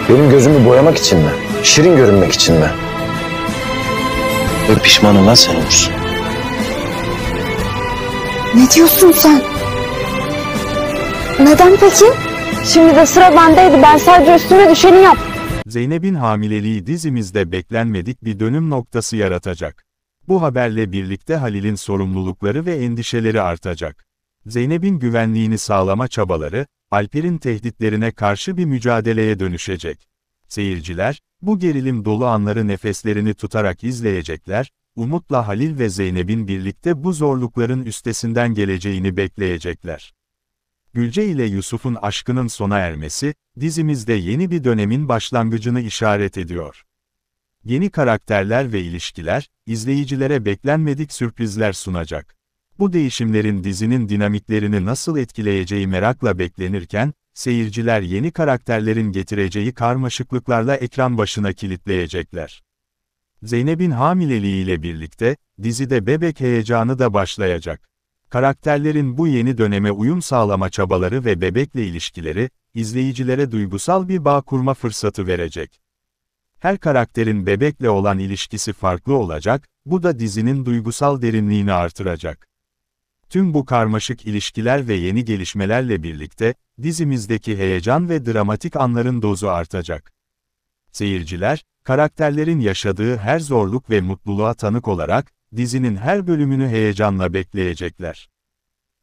Benim gözümü boyamak için mi? Şirin görünmek için mi? Ve pişman olan sen olursun. Ne diyorsun sen? Neden peki? Şimdi de sıra bendeydi. Ben sadece üstüme düşeni yap. Zeynep'in hamileliği dizimizde beklenmedik bir dönüm noktası yaratacak. Bu haberle birlikte Halil'in sorumlulukları ve endişeleri artacak. Zeynep'in güvenliğini sağlama çabaları, Alper'in tehditlerine karşı bir mücadeleye dönüşecek. Seyirciler, bu gerilim dolu anları nefeslerini tutarak izleyecekler, umutla Halil ve Zeynep'in birlikte bu zorlukların üstesinden geleceğini bekleyecekler. Gülce ile Yusuf'un aşkının sona ermesi, dizimizde yeni bir dönemin başlangıcını işaret ediyor. Yeni karakterler ve ilişkiler, izleyicilere beklenmedik sürprizler sunacak. Bu değişimlerin dizinin dinamiklerini nasıl etkileyeceği merakla beklenirken, seyirciler yeni karakterlerin getireceği karmaşıklıklarla ekran başına kilitleyecekler. Zeynep'in hamileliğiyle birlikte, dizide bebek heyecanı da başlayacak. Karakterlerin bu yeni döneme uyum sağlama çabaları ve bebekle ilişkileri, izleyicilere duygusal bir bağ kurma fırsatı verecek. Her karakterin bebekle olan ilişkisi farklı olacak, bu da dizinin duygusal derinliğini artıracak. Tüm bu karmaşık ilişkiler ve yeni gelişmelerle birlikte, dizimizdeki heyecan ve dramatik anların dozu artacak. Seyirciler, karakterlerin yaşadığı her zorluk ve mutluluğa tanık olarak, dizinin her bölümünü heyecanla bekleyecekler.